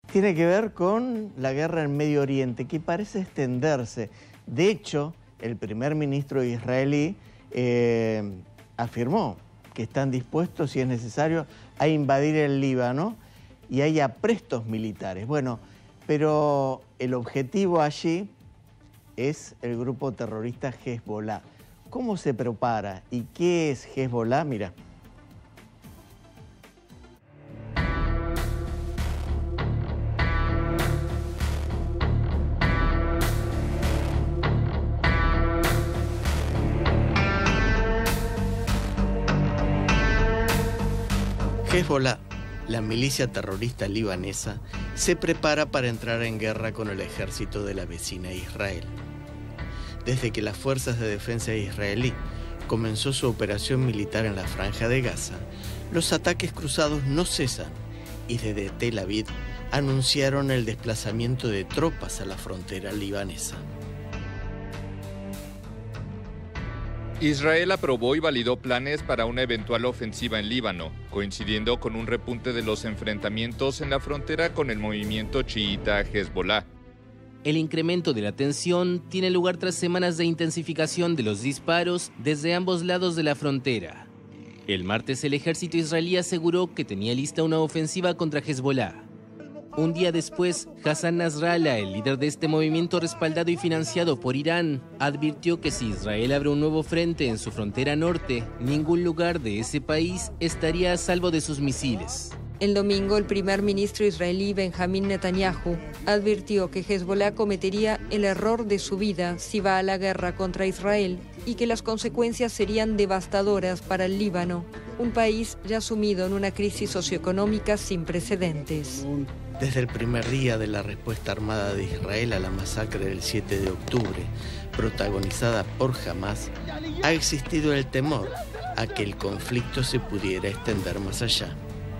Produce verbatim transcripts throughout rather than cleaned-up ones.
Tiene que ver con la guerra en Medio Oriente, que parece extenderse. De hecho, el primer ministro israelí eh, afirmó que están dispuestos, si es necesario, a invadir el Líbano y hay aprestos militares. Bueno, pero el objetivo allí es el grupo terrorista Hezbollah. ¿Cómo se prepara y qué es Hezbollah? Mira. Hezbollah, la milicia terrorista libanesa, se prepara para entrar en guerra con el ejército de la vecina Israel. Desde que las fuerzas de defensa israelí comenzó su operación militar en la Franja de Gaza, los ataques cruzados no cesan y desde Tel Aviv anunciaron el desplazamiento de tropas a la frontera libanesa. Israel aprobó y validó planes para una eventual ofensiva en Líbano, coincidiendo con un repunte de los enfrentamientos en la frontera con el movimiento chiita Hezbollah. El incremento de la tensión tiene lugar tras semanas de intensificación de los disparos desde ambos lados de la frontera. El martes el ejército israelí aseguró que tenía lista una ofensiva contra Hezbollah. Un día después, Hassan Nasrallah, el líder de este movimiento respaldado y financiado por Irán, advirtió que si Israel abre un nuevo frente en su frontera norte, ningún lugar de ese país estaría a salvo de sus misiles. El domingo, el primer ministro israelí Benjamín Netanyahu advirtió que Hezbollah cometería el error de su vida si va a la guerra contra Israel y que las consecuencias serían devastadoras para el Líbano, un país ya sumido en una crisis socioeconómica sin precedentes. Desde el primer día de la respuesta armada de Israel a la masacre del siete de octubre, protagonizada por Hamás, ha existido el temor a que el conflicto se pudiera extender más allá.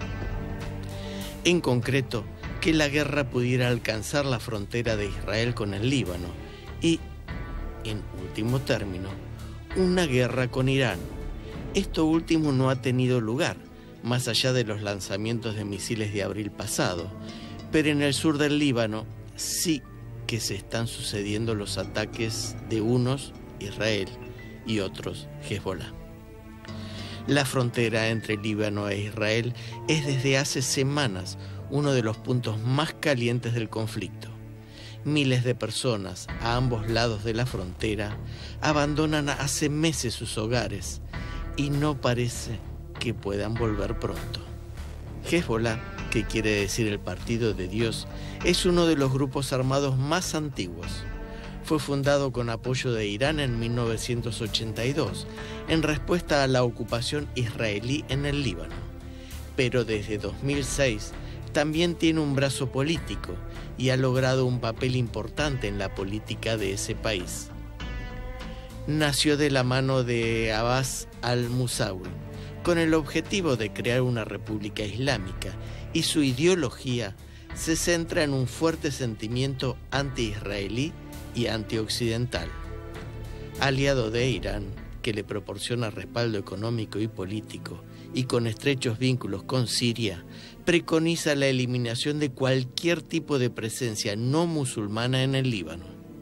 En concreto, que la guerra pudiera alcanzar la frontera de Israel con el Líbano y, en último término, una guerra con Irán. Esto último no ha tenido lugar, más allá de los lanzamientos de misiles de abril pasado, pero en el sur del Líbano sí que se están sucediendo los ataques de unos, Israel, y otros, Hezbollah. La frontera entre Líbano e Israel es desde hace semanas uno de los puntos más calientes del conflicto. Miles de personas a ambos lados de la frontera abandonan hace meses sus hogares y no parece que puedan volver pronto. Hezbollah, que quiere decir el Partido de Dios, es uno de los grupos armados más antiguos. Fue fundado con apoyo de Irán en mil novecientos ochenta y dos, en respuesta a la ocupación israelí en el Líbano. Pero desde dos mil seis también tiene un brazo político y ha logrado un papel importante en la política de ese país. Nació de la mano de Abbas al-Musawi, con el objetivo de crear una república islámica, y su ideología se centra en un fuerte sentimiento anti-israelí y antioccidental. Aliado de Irán, que le proporciona respaldo económico y político, y con estrechos vínculos con Siria, preconiza la eliminación de cualquier tipo de presencia no musulmana en el Líbano.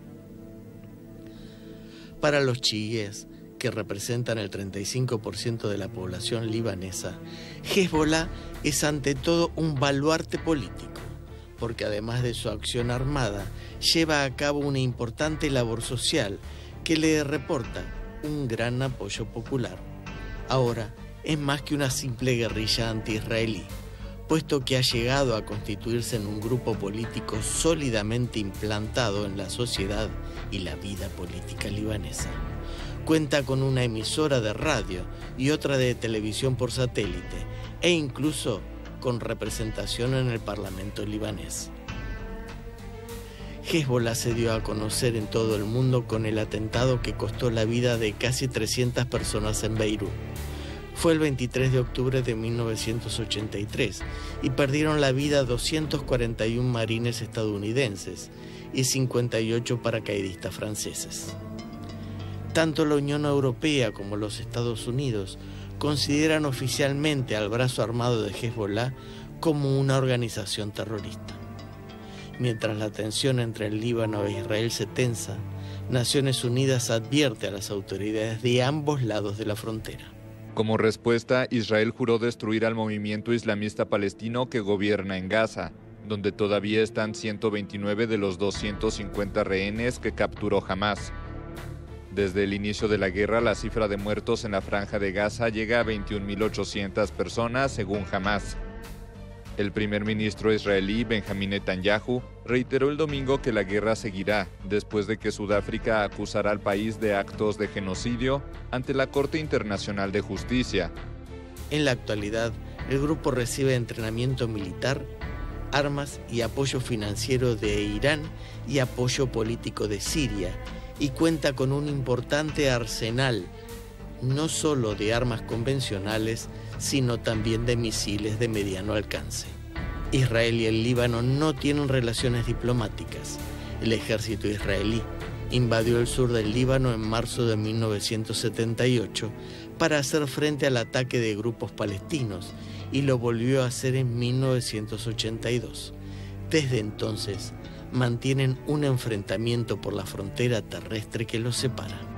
Para los chiíes, que representan el treinta y cinco por ciento de la población libanesa, Hezbollah es ante todo un baluarte político, porque además de su acción armada, lleva a cabo una importante labor social que le reporta un gran apoyo popular. Ahora, es más que una simple guerrilla anti-israelí, puesto que ha llegado a constituirse en un grupo político sólidamente implantado en la sociedad y la vida política libanesa. Cuenta con una emisora de radio y otra de televisión por satélite, e incluso con representación en el Parlamento libanés. Hezbollah se dio a conocer en todo el mundo con el atentado que costó la vida de casi trescientas personas en Beirut. Fue el veintitrés de octubre de mil novecientos ochenta y tres y perdieron la vida doscientos cuarenta y uno marines estadounidenses y cincuenta y ocho paracaidistas franceses. Tanto la Unión Europea como los Estados Unidos consideran oficialmente al brazo armado de Hezbollah como una organización terrorista. Mientras la tensión entre el Líbano e Israel se tensa, Naciones Unidas advierte a las autoridades de ambos lados de la frontera. Como respuesta, Israel juró destruir al movimiento islamista palestino que gobierna en Gaza, donde todavía están ciento veintinueve de los doscientos cincuenta rehenes que capturó Hamás. Desde el inicio de la guerra, la cifra de muertos en la franja de Gaza llega a veintiún mil ochocientas personas, según Hamás. El primer ministro israelí, Benjamín Netanyahu, reiteró el domingo que la guerra seguirá, después de que Sudáfrica acusara al país de actos de genocidio ante la Corte Internacional de Justicia. En la actualidad, el grupo recibe entrenamiento militar, armas y apoyo financiero de Irán y apoyo político de Siria, y cuenta con un importante arsenal, no solo de armas convencionales, sino también de misiles de mediano alcance. Israel y el Líbano no tienen relaciones diplomáticas. El ejército israelí invadió el sur del Líbano en marzo de mil novecientos setenta y ocho para hacer frente al ataque de grupos palestinos y lo volvió a hacer en mil novecientos ochenta y dos. Desde entonces, mantienen un enfrentamiento por la frontera terrestre que los separa.